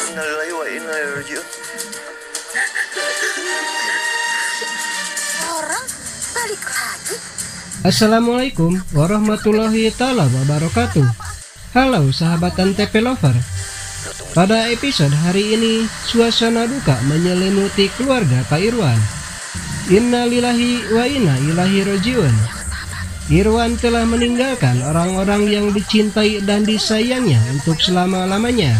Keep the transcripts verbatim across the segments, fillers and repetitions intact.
innalillahi wa inna ilaihi raji'un. Orang balik lagi. Assalamualaikum warahmatullahi taala wabarakatuh. Halo sahabat N T P Lover. Pada episode hari ini, suasana duka menyelimuti keluarga Pak Irwan. Innalillahi wa inna ilaihi raji'un. Irwan telah meninggalkan orang-orang yang dicintai dan disayangnya untuk selama-lamanya.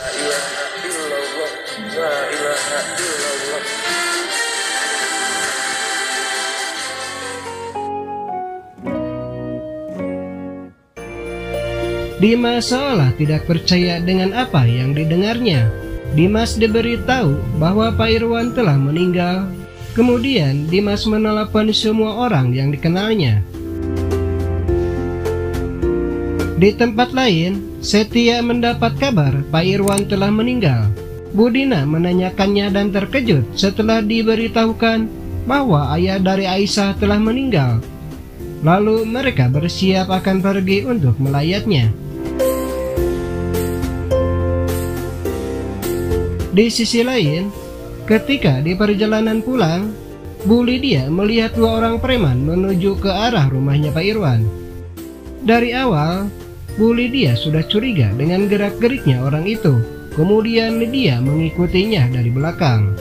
Dimas seolah tidak percaya dengan apa yang didengarnya. Dimas diberitahu bahwa Pak Irwan telah meninggal. Kemudian Dimas menelepon semua orang yang dikenalnya. Di tempat lain, Setia mendapat kabar Pak Irwan telah meninggal. Budina menanyakannya dan terkejut setelah diberitahukan bahwa ayah dari Aisyah telah meninggal. Lalu mereka bersiap akan pergi untuk melayatnya. Di sisi lain, ketika di perjalanan pulang, Bu Lydia melihat dua orang preman menuju ke arah rumahnya Pak Irwan. Dari awal, Bu Lydia sudah curiga dengan gerak-geriknya orang itu. Kemudian Lydia mengikutinya dari belakang.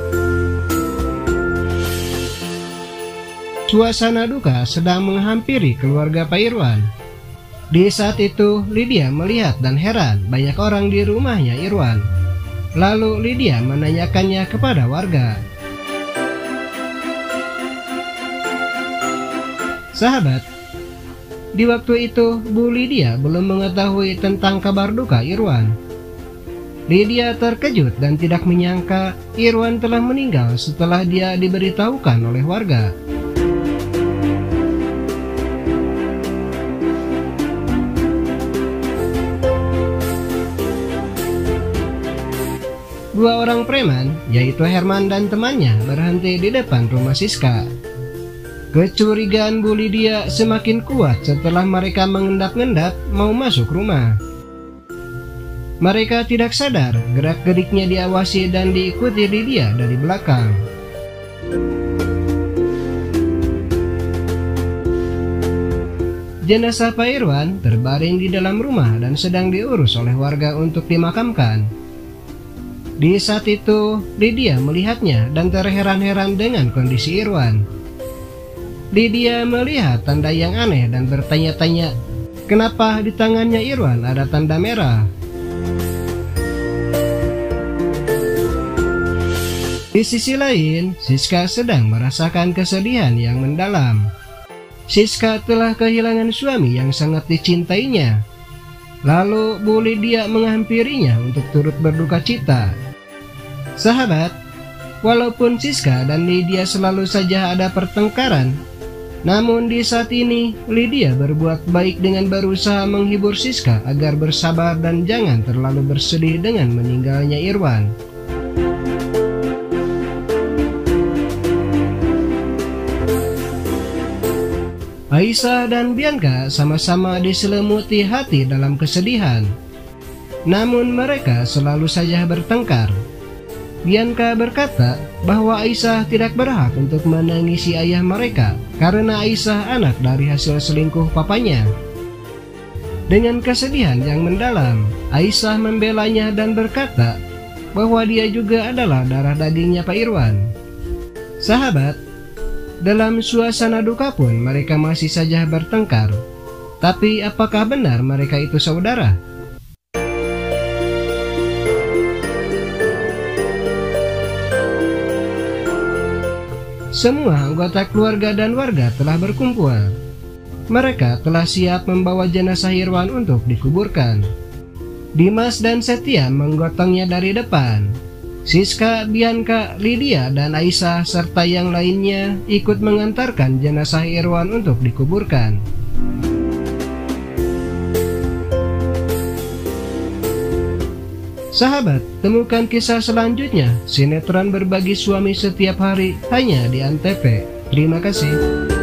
Suasana duka sedang menghampiri keluarga Pak Irwan. Di saat itu, Lydia melihat dan heran banyak orang di rumahnya Irwan. Lalu Lydia menanyakannya kepada warga. Sahabat, di waktu itu Bu Lydia belum mengetahui tentang kabar duka Irwan. Lydia terkejut dan tidak menyangka Irwan telah meninggal setelah dia diberitahukan oleh warga. Dua orang preman, yaitu Herman dan temannya, berhenti di depan rumah Siska. Kecurigaan Bu Lydia semakin kuat setelah mereka mengendap-endap mau masuk rumah. Mereka tidak sadar gerak-geriknya diawasi dan diikuti Lydia dari belakang. Jenazah Pak Irwan terbaring di dalam rumah dan sedang diurus oleh warga untuk dimakamkan. Di saat itu, Lydia melihatnya dan terheran-heran dengan kondisi Irwan. Lydia melihat tanda yang aneh dan bertanya-tanya, kenapa di tangannya Irwan ada tanda merah? Di sisi lain, Siska sedang merasakan kesedihan yang mendalam. Siska telah kehilangan suami yang sangat dicintainya. Lalu Bu Lydia menghampirinya untuk turut berduka cita. Sahabat, walaupun Siska dan Lydia selalu saja ada pertengkaran, namun di saat ini Lydia berbuat baik dengan berusaha menghibur Siska agar bersabar dan jangan terlalu bersedih dengan meninggalnya Irwan. Aisyah dan Bianca sama-sama diselimuti hati dalam kesedihan. Namun mereka selalu saja bertengkar. Bianca berkata bahwa Aisyah tidak berhak untuk menangisi ayah mereka karena Aisyah anak dari hasil selingkuh papanya. Dengan kesedihan yang mendalam, Aisyah membelanya dan berkata bahwa dia juga adalah darah dagingnya Pak Irwan. Sahabat, dalam suasana duka pun mereka masih saja bertengkar. Tapi apakah benar mereka itu saudara? Semua anggota keluarga dan warga telah berkumpul. Mereka telah siap membawa jenazah Irwan untuk dikuburkan. Dimas dan Setia menggotongnya dari depan. Siska, Bianca, Lydia, dan Aisyah serta yang lainnya ikut mengantarkan jenazah Irwan untuk dikuburkan. Sahabat, temukan kisah selanjutnya sinetron berbagi suami setiap hari hanya di Antv. Terima kasih.